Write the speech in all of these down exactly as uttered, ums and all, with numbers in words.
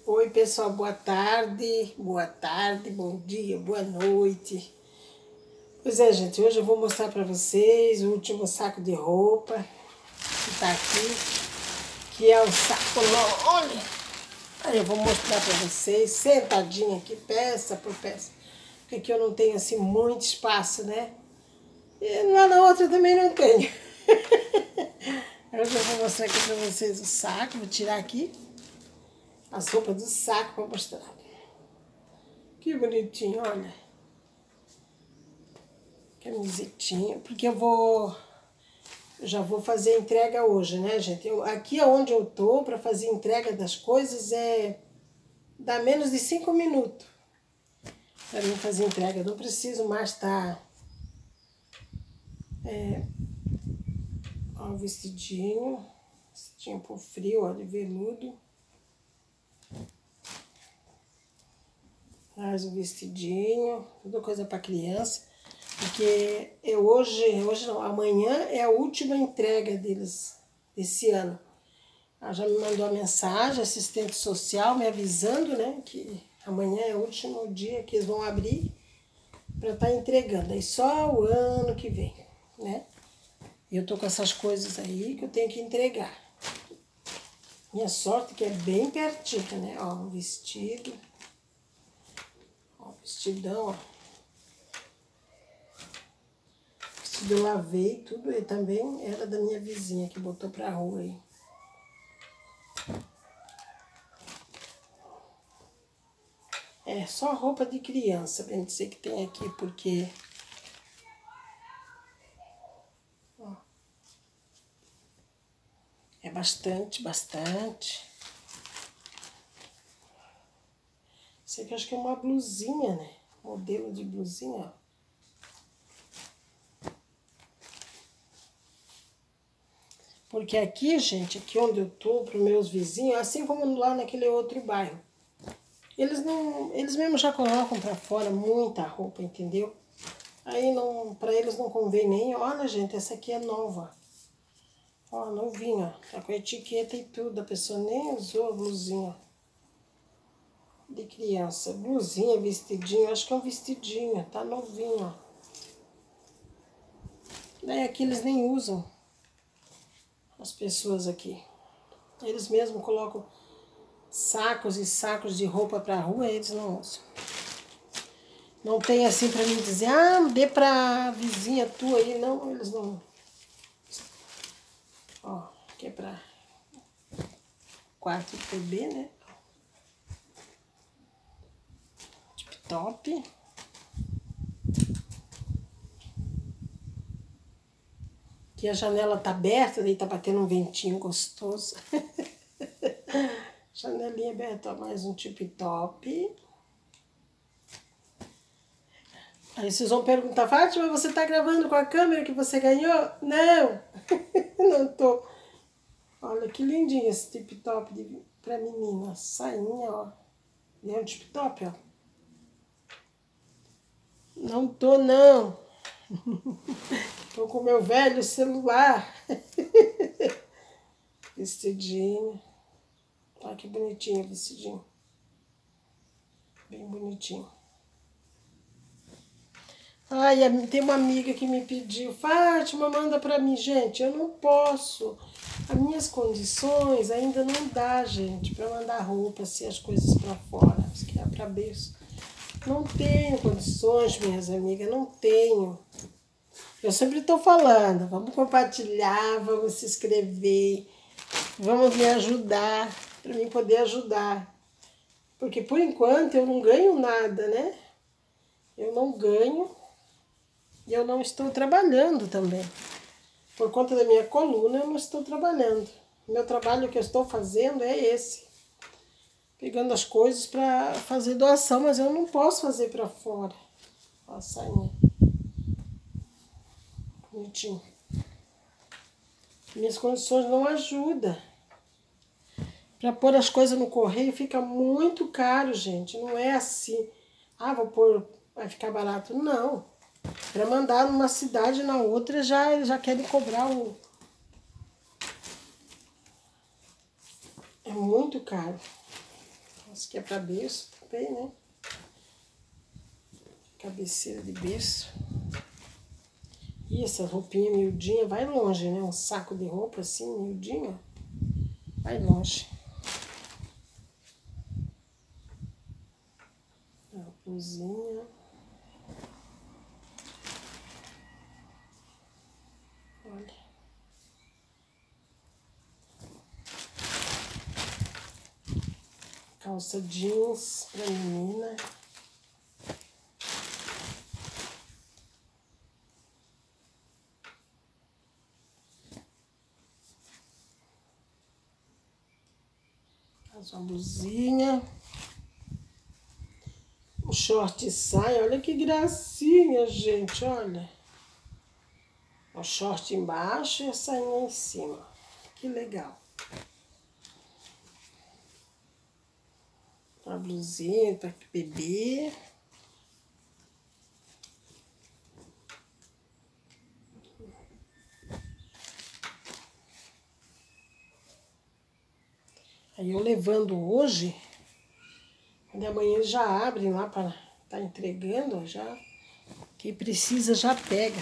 Oi, pessoal, boa tarde, boa tarde, bom dia, boa noite. Pois é, gente, hoje eu vou mostrar pra vocês o último saco de roupa que tá aqui, que é o saco novo, olha. Aí eu vou mostrar pra vocês, sentadinha aqui, peça por peça, porque aqui eu não tenho assim muito espaço, né? E lá na outra também não tenho. Hoje eu vou mostrar aqui pra vocês o saco, vou tirar aqui as roupas do saco pra mostrar. Que bonitinho, olha. Camisetinha, porque eu vou... Eu já vou fazer a entrega hoje, né, gente? Eu, aqui onde eu tô pra fazer a entrega das coisas é... Dá menos de cinco minutos pra mim fazer a entrega. Eu não preciso mais estar... É, ó, o vestidinho. Vestidinho pro frio, ó, de veludo. Mais o vestidinho, tudo coisa para criança, porque eu hoje, hoje não, amanhã é a última entrega deles desse ano. Ela já me mandou a mensagem, assistente social, me avisando, né, que amanhã é o último dia que eles vão abrir para estar entregando, aí só o ano que vem, né. E eu tô com essas coisas aí que eu tenho que entregar. Minha sorte é que é bem pertinho, né, ó, um vestido. Ó, vestidão, ó. Vestido eu lavei tudo, e também era da minha vizinha que botou pra rua aí. É, só roupa de criança, bem dizer que tem aqui, porque... Ó, é bastante, bastante. Isso aqui eu acho que é uma blusinha, né? Modelo de blusinha, ó. Porque aqui, gente, aqui onde eu tô, pros meus vizinhos, assim como lá naquele outro bairro, eles não, eles mesmos já colocam pra fora muita roupa, entendeu? Aí não, pra eles não convém nem, olha, gente, essa aqui é nova. Ó, novinha, tá com etiqueta e tudo, a pessoa nem usou a blusinha de criança. Blusinha, vestidinho, acho que é um vestidinho, tá novinho, ó. Daí aqui eles nem usam. As pessoas aqui, eles mesmos colocam sacos e sacos de roupa pra rua, eles não usam. Não tem assim pra mim dizer, ah, dê pra vizinha tua aí, não, eles não. Ó, aqui é pra quarto de bebê, né? Tip top. Aqui a janela tá aberta, daí tá batendo um ventinho gostoso. Janelinha aberta, ó, mais um tip top. Aí vocês vão perguntar, Fátima, você tá gravando com a câmera que você ganhou? Não, não tô. Olha que lindinho esse tip top de, pra menina. Sainha, ó. E é um tip top, ó. Não tô, não. Tô com o meu velho celular. Vestidinho. Olha que bonitinho o vestidinho. Bem bonitinho. Ai, tem uma amiga que me pediu, Fátima, manda pra mim. Gente, eu não posso. As minhas condições ainda não dá, gente, pra mandar roupa, assim, as coisas pra fora, que é pra berço. Não tenho condições, minhas amigas, não tenho. Eu sempre tô falando, vamos compartilhar, vamos se inscrever, vamos me ajudar, pra mim poder ajudar. Porque por enquanto eu não ganho nada, né? Eu não ganho. E eu não estou trabalhando também. Por conta da minha coluna, eu não estou trabalhando. O meu trabalho que eu estou fazendo é esse. Pegando as coisas para fazer doação, mas eu não posso fazer para fora. Ó, a sainha. Bonitinho. Minhas condições não ajudam. Para pôr as coisas no correio fica muito caro, gente. Não é assim. Ah, vou pôr, vai ficar barato. Não. Para mandar numa cidade na outra, já, já querem cobrar o... É muito caro. Esse aqui é para berço também, né? Cabeceira de berço. E essa roupinha miudinha vai longe, né? Um saco de roupa assim, miudinho, vai longe. A blusinha. Olha. Calça jeans pra menina. Faz uma blusinha. O short sai, olha que gracinha, gente, olha. O short embaixo e a sainha em cima. Que legal. A blusinha para bebê. Aí eu levando hoje, de amanhã eles já abrem lá para tá entregando, já. Quem precisa já pega.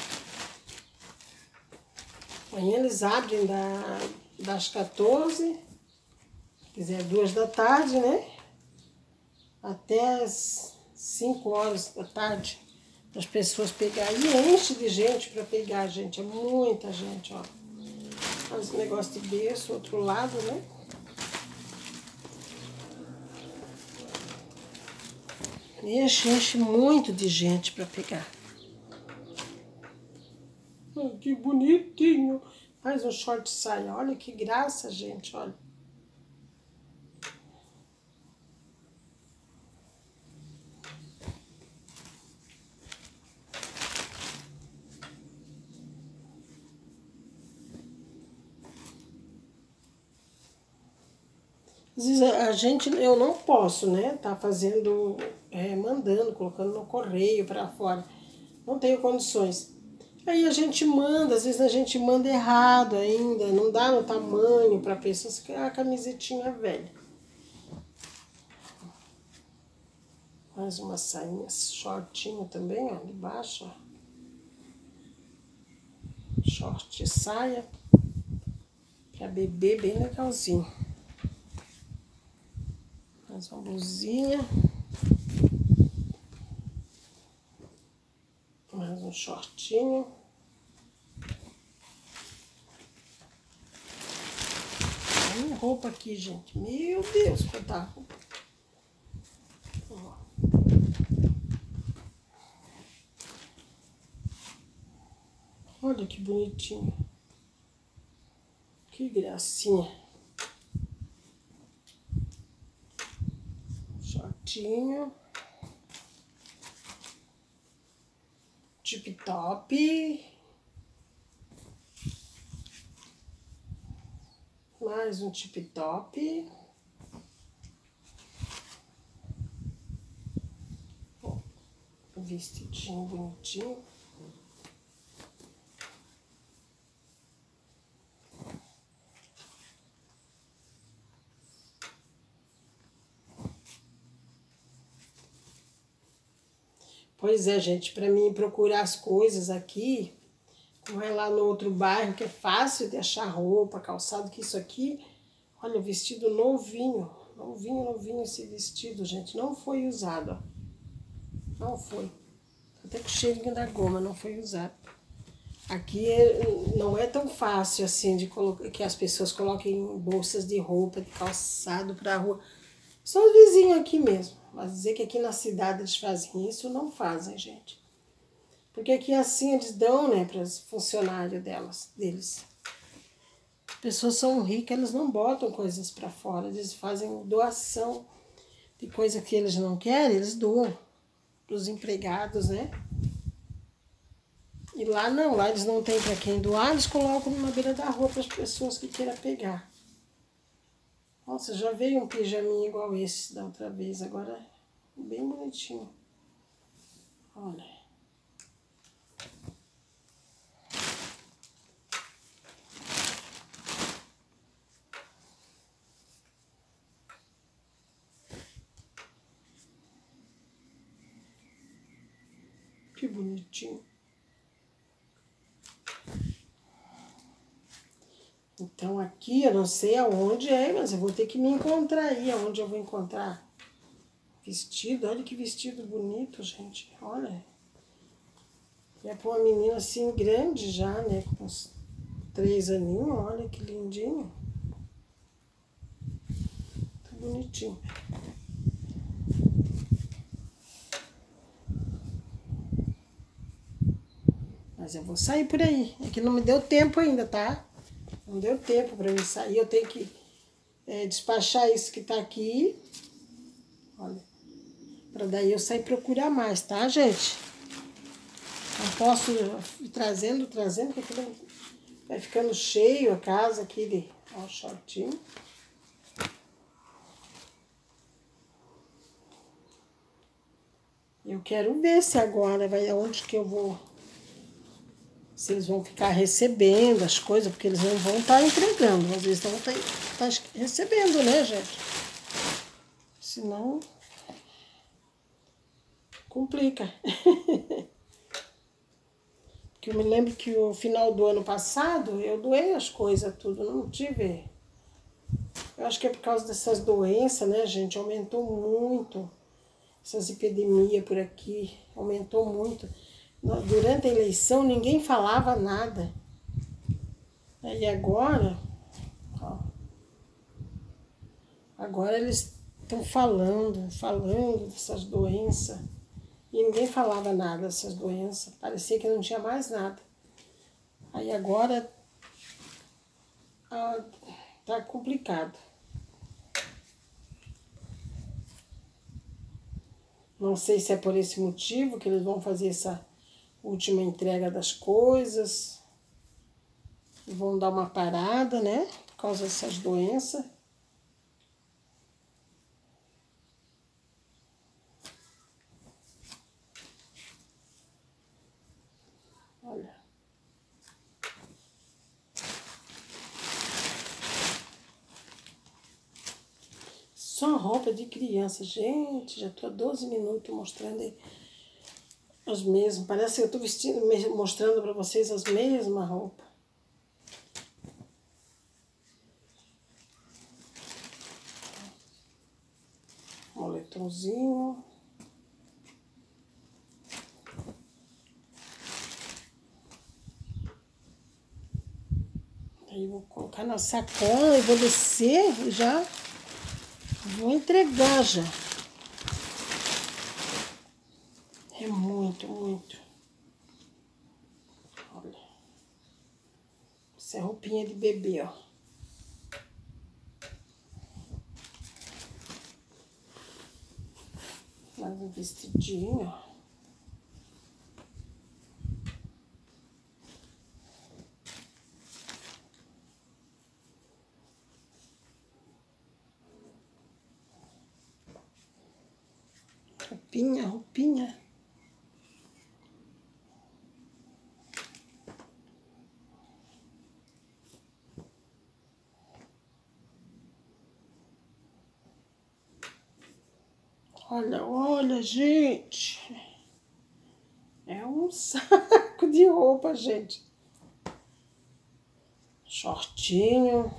Amanhã eles abrem da, das quatorze, quer dizer, duas da tarde, né? Até as cinco horas da tarde, para as pessoas pegarem. E enche de gente para pegar, gente. É muita gente, ó. Faz um negócio de berço, outro lado, né? Enche, enche muito de gente para pegar. Oh, que bonitinho. Faz um short saia. Olha que graça, gente, olha. Às vezes a gente, eu não posso, né, tá fazendo, é, mandando, colocando no correio para fora. Não tenho condições. Aí a gente manda, às vezes a gente manda errado ainda, não dá no tamanho para pessoas que a camisetinha velha. Mais uma sainha shortinho também, ó, de baixo, ó. Short e saia para bebê, bem legalzinho. Mais uma blusinha. Mais um shortinho. Tem roupa aqui, gente. Meu Deus, quanta roupa. Ó. Olha que bonitinho. Que gracinha. Shortinho. Tip top. Mais um tip top. Ó, vestidinho bonitinho. Pois é, gente, para mim procurar as coisas aqui, não é lá no outro bairro, que é fácil de achar roupa, calçado, que isso aqui, olha, vestido novinho, novinho, novinho esse vestido, gente, não foi usado, ó. Não foi. Até com o cheirinho da goma, não foi usado. Aqui não é tão fácil assim de colocar, que as pessoas coloquem bolsas de roupa, de calçado para a rua. Só os vizinhos aqui mesmo. Mas dizer que aqui na cidade eles fazem isso, não fazem, gente. Porque aqui assim eles dão, né, para os funcionários delas, deles. As pessoas são ricas, elas não botam coisas para fora. Eles fazem doação de coisa que eles não querem, eles doam para os empregados, né? E lá não, lá eles não têm para quem doar, eles colocam na beira da rua para as pessoas que queiram pegar. Nossa, já veio um pijaminha igual esse da outra vez, agora bem bonitinho. Olha. Que bonitinho. Então aqui eu não sei aonde é, mas eu vou ter que me encontrar aí, aonde eu vou encontrar vestido. Olha que vestido bonito, gente. Olha. É para uma menina assim grande já, né? Com uns três aninhos. Olha que lindinho. Tá bonitinho. Mas eu vou sair por aí. É que não me deu tempo ainda, tá? Não deu tempo para mim sair. Eu tenho que é, despachar isso que tá aqui. Olha. Para daí eu sair procurar mais, tá, gente? Não posso ir trazendo, trazendo, porque aquilo vai ficando cheio a casa aqui de... Ó, o shortinho. Eu quero ver se agora vai aonde que eu vou... Se eles vão ficar recebendo as coisas, porque eles não vão estar entregando, mas eles vão estar tá recebendo, né, gente? Senão... complica. Porque eu me lembro que no final do ano passado, eu doei as coisas tudo, não tive... Eu acho que é por causa dessas doenças, né, gente? Aumentou muito essas epidemias por aqui, aumentou muito. Durante a eleição, ninguém falava nada. E agora, ó, agora eles estão falando, falando dessas doenças. E ninguém falava nada dessas doenças. Parecia que não tinha mais nada. Aí agora ah, tá complicado. Não sei se é por esse motivo que eles vão fazer essa última entrega das coisas. E vão dar uma parada, né? Por causa dessas doenças. Olha. Só roupa de criança. Gente, já tô há doze minutos mostrando aí as mesmas. Parece que eu tô vestindo, mostrando pra vocês as mesmas roupas. Moletomzinho. Aí vou colocar na sacola e vou descer e já vou entregar já. É muito, muito. Olha. Essa é roupinha de bebê, ó. Mais um vestidinho, ó. Roupinha, roupinha. Olha, olha, gente. É um saco de roupa, gente. Shortinho.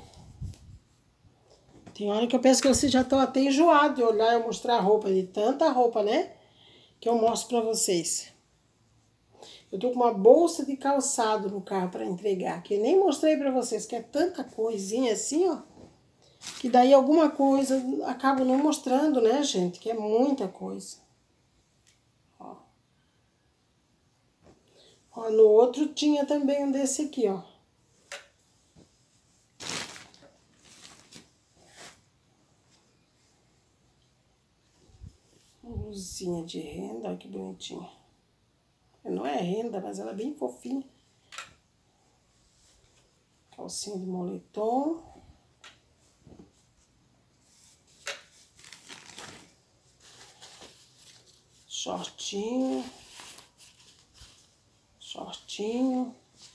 Tem hora que eu penso que vocês já estão até enjoados de olhar e mostrar a roupa, de tanta roupa, né? Que eu mostro pra vocês. Eu tô com uma bolsa de calçado no carro pra entregar, que eu nem mostrei pra vocês, que é tanta coisinha assim, ó. Que daí alguma coisa acabo não mostrando, né, gente? Que é muita coisa. Ó. Ó, no outro tinha também um desse aqui, ó. Blusinha de renda, olha que bonitinha. Não é renda, mas ela é bem fofinha. Calcinha de moletom. Shortinho. Shortinho.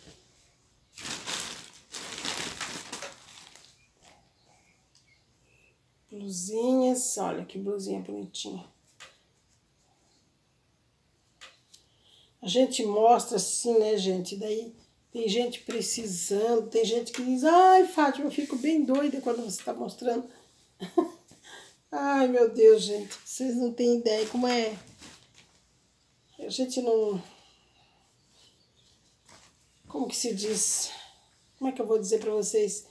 Blusinhas, olha que blusinha bonitinha. A gente mostra assim, né, gente? Daí tem gente precisando, tem gente que diz, ai, Fátima, eu fico bem doida quando você está mostrando. Ai, meu Deus, gente, vocês não têm ideia como é. A gente não... Como que se diz? Como é que eu vou dizer para vocês?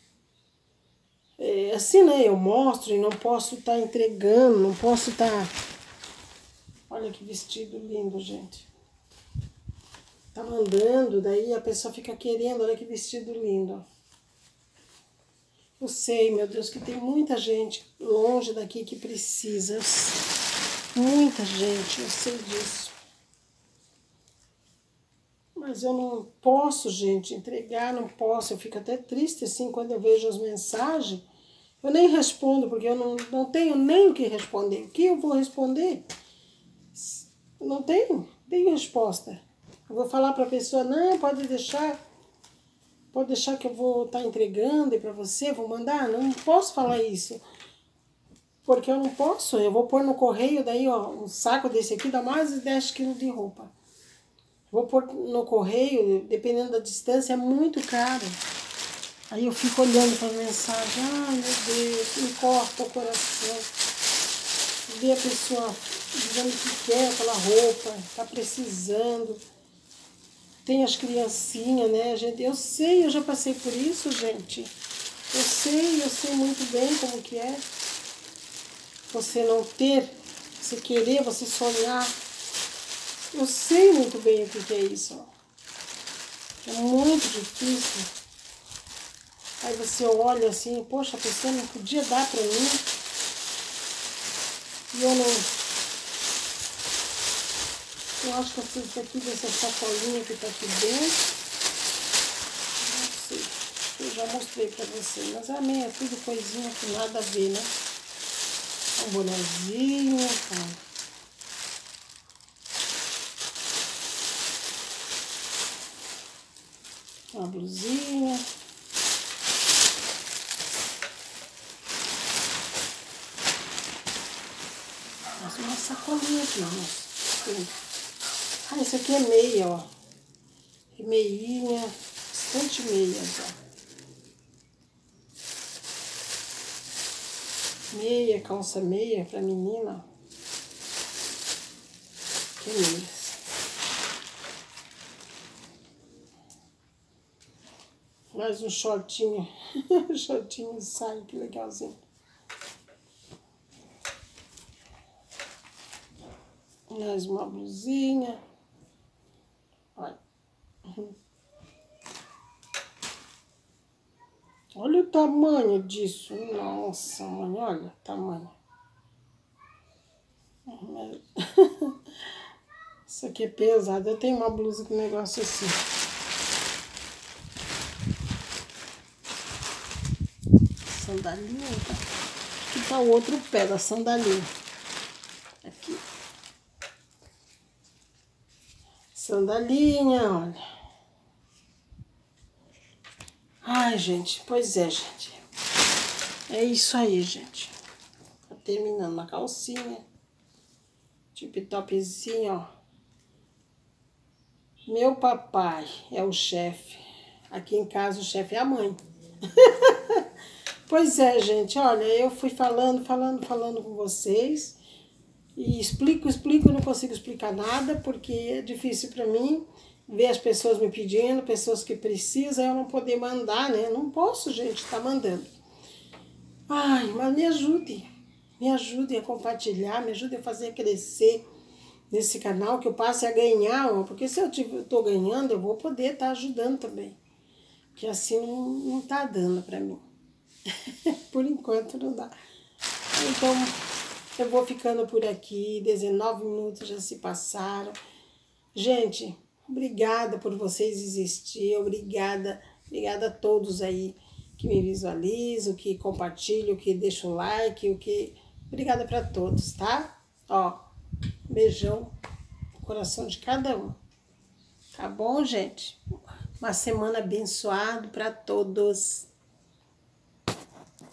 É, assim, né, eu mostro e não posso estar tá entregando, não posso estar... Tá... Olha que vestido lindo, gente. Tá mandando, daí a pessoa fica querendo, olha que vestido lindo. Eu sei, meu Deus, que tem muita gente longe daqui que precisa. Muita gente, eu sei disso. Mas eu não posso, gente, entregar, não posso. Eu fico até triste, assim, quando eu vejo as mensagens. Eu nem respondo, porque eu não, não tenho nem o que responder. O que eu vou responder? Eu não tenho, tenho resposta. Eu vou falar para a pessoa, não, pode deixar, pode deixar que eu vou estar tá entregando e para você, vou mandar. Não posso falar isso, porque eu não posso. Eu vou pôr no correio, daí, ó, um saco desse aqui dá mais de dez quilos de roupa. Vou pôr no correio, dependendo da distância, é muito caro. Aí eu fico olhando para as mensagens, ai meu Deus, me corta o coração. Ver a pessoa dizendo que quer aquela roupa, tá precisando. Tem as criancinhas, né, gente? Eu sei, eu já passei por isso, gente. Eu sei, eu sei muito bem como que é. Você não ter, você querer, você sonhar. Eu sei muito bem o que que é isso. É muito difícil. Aí você olha assim, poxa, a pessoa não podia dar pra mim. E eu não... Eu acho que essa aqui dessa sacolinha que tá aqui dentro. Não sei. Eu já mostrei pra vocês. Mas a minha é tudo coisinha que nada a ver, né? Um bonezinho, tá? Uma blusinha. Mas uma sacolinha aqui, ó. Ah, esse aqui é meia, ó. É meinha, bastante meias, ó. Meia, calça meia pra menina. Que meias. Mais um shortinho. Shortinho sai, que legalzinho. Mais uma blusinha. Olha. Olha o tamanho disso. Nossa, mãe, olha o tamanho. Isso aqui é pesado. Eu tenho uma blusa com negócio assim. Sandalinha, tá? Aqui tá o outro pé da sandalinha. Aqui. Sandalinha, olha. Ai, gente, pois é, gente. É isso aí, gente. Tá terminando uma calcinha. Tip topzinho, ó. Meu papai é o chefe. Aqui em casa o chefe é a mãe. Pois é, gente, olha, eu fui falando, falando, falando com vocês. E explico, explico, não consigo explicar nada, porque é difícil para mim ver as pessoas me pedindo, pessoas que precisam, eu não poder mandar, né? Não posso, gente, estar tá mandando. Ai, mas me ajude, me ajude a compartilhar, me ajude a fazer crescer nesse canal, que eu passe a ganhar, ó, porque se eu estou ganhando, eu vou poder estar tá ajudando também. Porque assim não, não tá dando para mim. Por enquanto não dá. Então, eu vou ficando por aqui, dezenove minutos já se passaram. Gente, obrigada por vocês existir, obrigada, obrigada a todos aí que me visualizam, que compartilham, que deixam like, o que... Obrigada para todos, tá? Ó, beijão no coração de cada um. Tá bom, gente? Uma semana abençoada para todos.